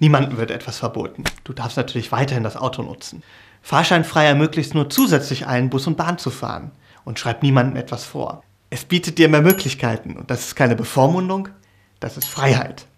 Niemandem wird etwas verboten. Du darfst natürlich weiterhin das Auto nutzen. Fahrscheinfrei ermöglicht nur zusätzlich allen Bus und Bahn zu fahren und schreibt niemandem etwas vor. Es bietet dir mehr Möglichkeiten und das ist keine Bevormundung, das ist Freiheit.